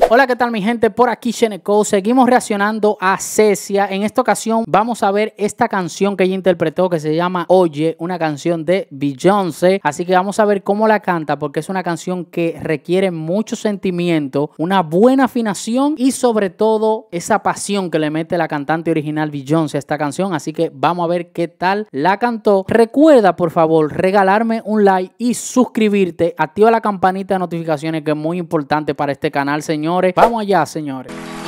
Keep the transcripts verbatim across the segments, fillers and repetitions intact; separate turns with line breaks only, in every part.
Hola, ¿qué tal mi gente? Por aquí Sheneco. Seguimos reaccionando a Cecia. En esta ocasión vamos a ver esta canción que ella interpretó que se llama Oye, una canción de Beyoncé. Así que vamos a ver cómo la canta porque es una canción que requiere mucho sentimiento, una buena afinación y sobre todo esa pasión que le mete la cantante original Beyoncé a esta canción. Así que vamos a ver qué tal la cantó. Recuerda por favor regalarme un like y suscribirte. Activa la campanita de notificaciones que es muy importante para este canal, señores. Vamos allá, señores.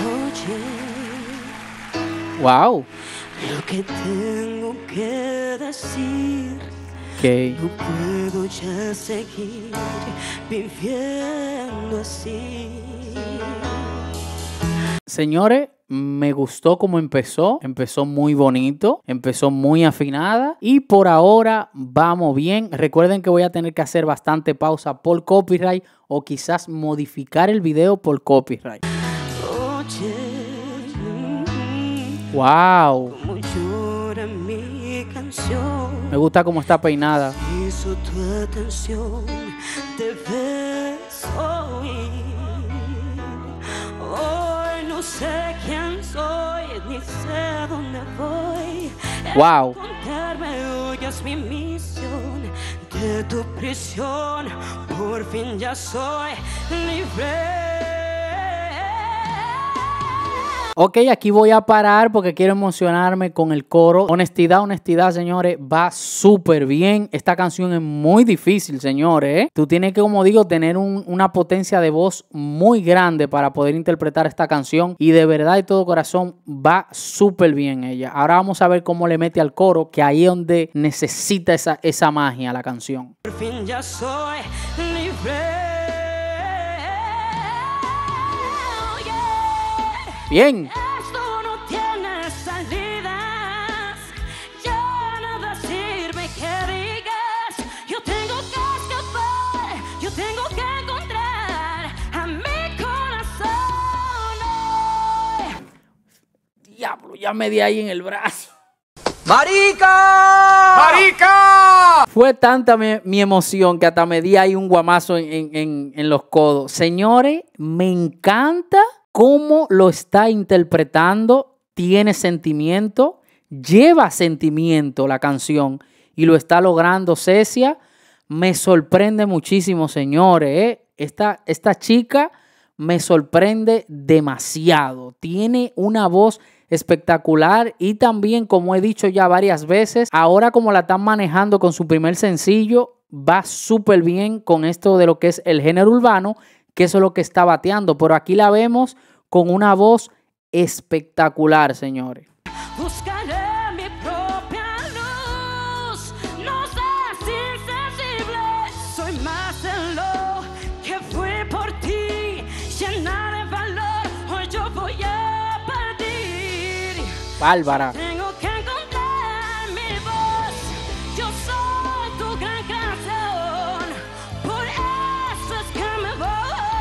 Oye,
Wow.
lo que tengo que decir,
Okay.
no puedo ya seguir viviendo así.
Señores, me gustó cómo empezó. Empezó muy bonito, empezó muy afinada y por ahora vamos bien. Recuerden que voy a tener que hacer bastante pausa por copyright o quizás modificar el video por copyright.
Oye,
Wow.
como llora mi canción,
Me gusta cómo está peinada.
hizo tu atención, debes oír. Hoy no sé quién soy, ni sé dónde voy.
Wow.
Contarme hoy es mi misión, de tu prisión, por fin ya soy libre.
Ok, aquí voy a parar porque quiero emocionarme con el coro. Honestidad, honestidad, señores, va súper bien. Esta canción es muy difícil, señores, ¿eh? Tú tienes que, como digo, tener un, una potencia de voz muy grande para poder interpretar esta canción. Y de verdad, de todo corazón, va súper bien ella. Ahora vamos a ver cómo le mete al coro, que ahí es donde necesita esa, esa magia la canción.
Por fin ya soy libre.
Bien.
Esto no tiene salidas, ya nada sirve que digas. Yo tengo que escapar, yo tengo que encontrar a mi corazón hoy.
Diablo, ya me di ahí en el brazo.
¡Marica! ¡Marica!
Fue tanta mi, mi emoción que hasta me di ahí un guamazo en, en, en, en los codos. Señores, me encanta cómo lo está interpretando. Tiene sentimiento, lleva sentimiento la canción y lo está logrando Cecia. Me sorprende muchísimo, señores. ¿eh? Esta, esta chica me sorprende demasiado. Tiene una voz espectacular y también, como he dicho ya varias veces, ahora como la están manejando con su primer sencillo, va súper bien con esto de lo que es el género urbano, que eso es lo que está bateando. Pero aquí la vemos con una voz espectacular, señores.
Buscaré mi propia luz, no seas insensible, soy más de lo que fui por ti, llena de valor, hoy yo voy a partir.
Bárbara.
Tengo que encontrar mi voz, yo soy tu gran canción, por eso es que me voy.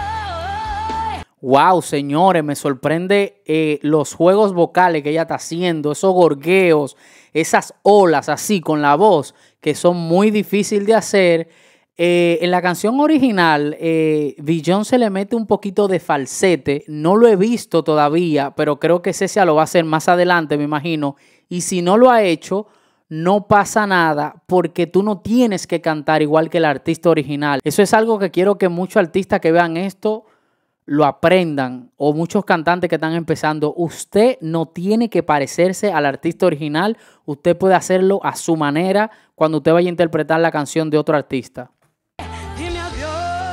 Wow, señores, me sorprende eh, los juegos vocales que ella está haciendo, esos gorgueos, esas olas así con la voz, que son muy difíciles de hacer. Eh, en la canción original, eh, Beyoncé le mete un poquito de falsete. No lo he visto todavía, pero creo que Cecia lo va a hacer más adelante, me imagino. Y si no lo ha hecho, no pasa nada, porque tú no tienes que cantar igual que el artista original. Eso es algo que quiero que muchos artistas que vean esto lo aprendan, o muchos cantantes que están empezando. Usted no tiene que parecerse al artista original. Usted puede hacerlo a su manera cuando usted vaya a interpretar la canción de otro artista.
Dime adiós,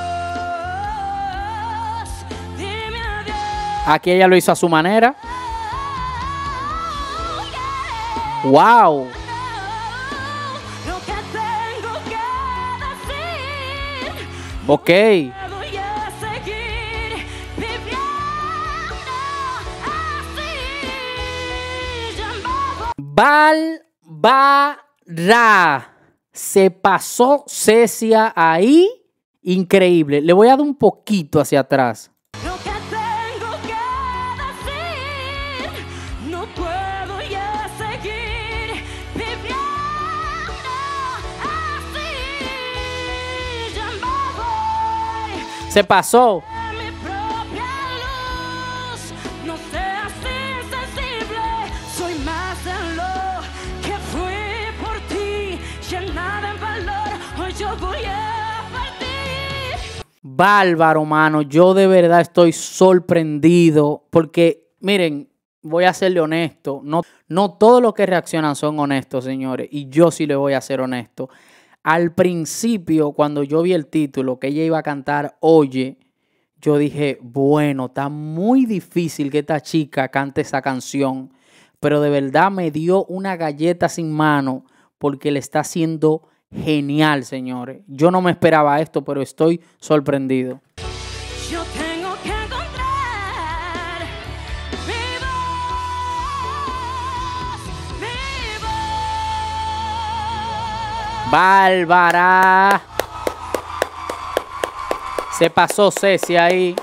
dime adiós.
Aquí ella lo hizo a su manera. ¡Wow!
Lo que tengo que decir,
Ok.
voy a seguir viviendo así.
Bárbara. Se pasó Cecia ahí. Increíble. Le voy a dar un poquito hacia atrás.
Lo que tengo que decir, no puedo ya seguir viviendo así. Ya me voy
Se pasó.
a mi propia luz.
bárbaro, mano. Yo de verdad estoy sorprendido porque, miren, voy a serle honesto. No, no todos los que reaccionan son honestos, señores. Y yo sí le voy a ser honesto. Al principio, cuando yo vi el título que ella iba a cantar Oye, yo dije, bueno, está muy difícil que esta chica cante esa canción. Pero de verdad me dio una galleta sin mano porque le está haciendo genial, señores. Yo no me esperaba esto, pero estoy sorprendido.
Yo tengo que encontrar mi voz, mi voz.
Bárbara. Se pasó Ceci ahí.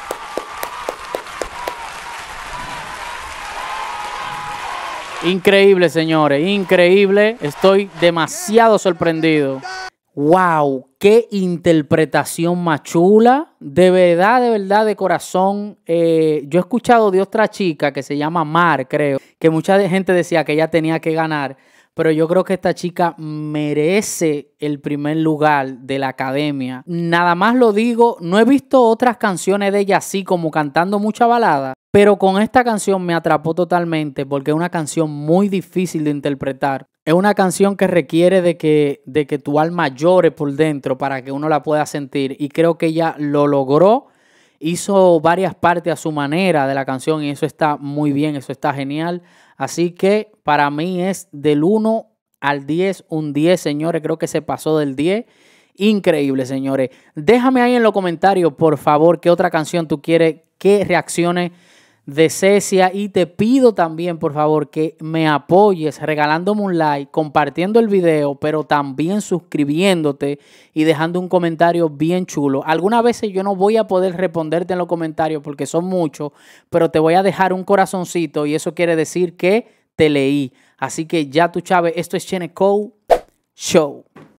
Increíble, señores, increíble. Estoy demasiado sorprendido. ¡Wow! ¡Qué interpretación más chula! De verdad, de verdad, de corazón. Eh, yo he escuchado de otra chica que se llama Mar, creo, que mucha gente decía que ella tenía que ganar. Pero yo creo que esta chica merece el primer lugar de la academia. Nada más lo digo, no he visto otras canciones de ella así como cantando mucha balada. Pero con esta canción me atrapó totalmente porque es una canción muy difícil de interpretar. Es una canción que requiere de que, de que tu alma llore por dentro para que uno la pueda sentir. Y creo que ella lo logró. Hizo varias partes a su manera de la canción y eso está muy bien, eso está genial. Así que para mí es del uno al diez, un diez, señores. Creo que se pasó del diez. Increíble, señores. Déjame ahí en los comentarios, por favor, qué otra canción tú quieres, qué reacciones de Cecia. Y te pido también, por favor, que me apoyes regalándome un like, compartiendo el video, pero también suscribiéndote y dejando un comentario bien chulo. Algunas veces yo no voy a poder responderte en los comentarios porque son muchos, pero te voy a dejar un corazoncito y eso quiere decir que te leí. Así que ya tú sabes, esto es Cheneco Show.